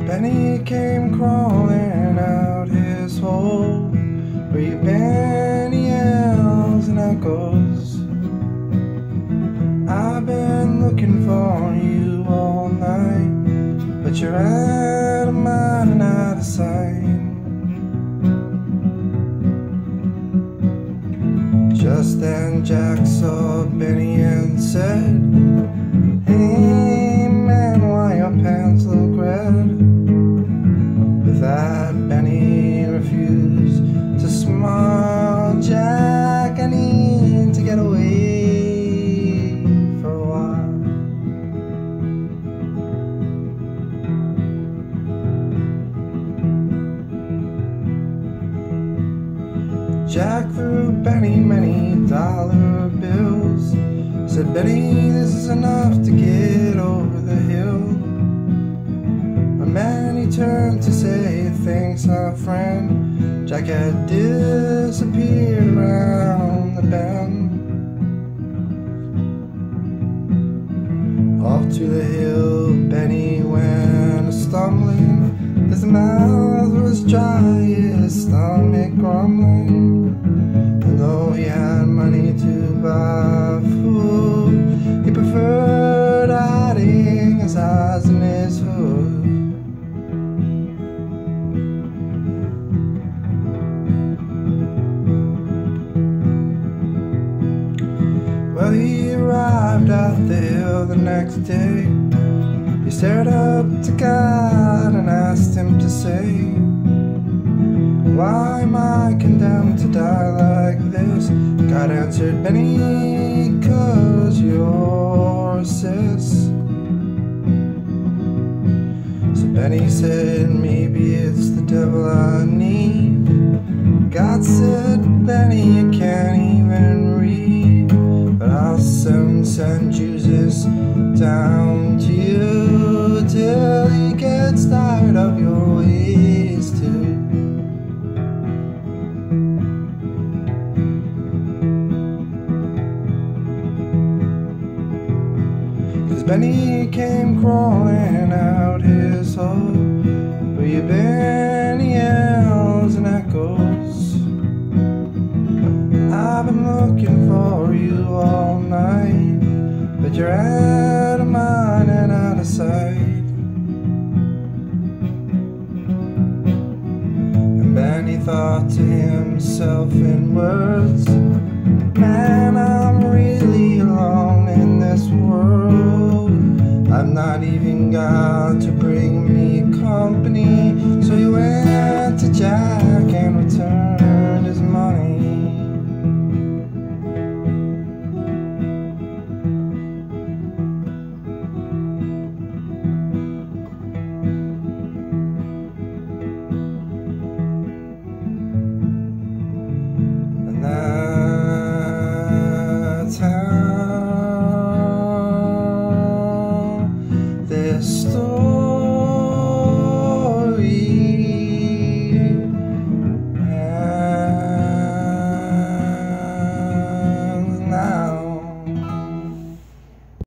Benny came crawling out his hole. Where you been? He yells and echoes. I've been looking for you all night, but you're out of mind and out of sight. Just then Jack saw Benny and said, "Hey man, why your pants look red?" With that Benny refused to smile. "Jack, I need to get away for a while." Jack threw Benny many dollar bills. Said, "Benny, this is enough to get over the hill." When Benny turned to say, "Thanks, our friend," Jack had disappeared around the bend. Off to the hill Benny went a-stumbling. His mouth was dry, his stomach grumbling. And though he had money to buy food, he preferred hiding his eyes in his hood. Well, he arrived at the hill the next day. He stared up to God and asked him to say, "Why am I condemned to die like this?" God answered, "Benny, 'cause you're a sis." So Benny said, "Maybe it's the devil I need." God said, "Benny, you can't even read, but I'll soon send Jesus down to you till he gets tired of your ways too." Benny came crawling out his hole. "Where you been?" He yells and echoes. "I've been looking for you all night, but you're out of mind and out of sight." And Benny thought to himself in words,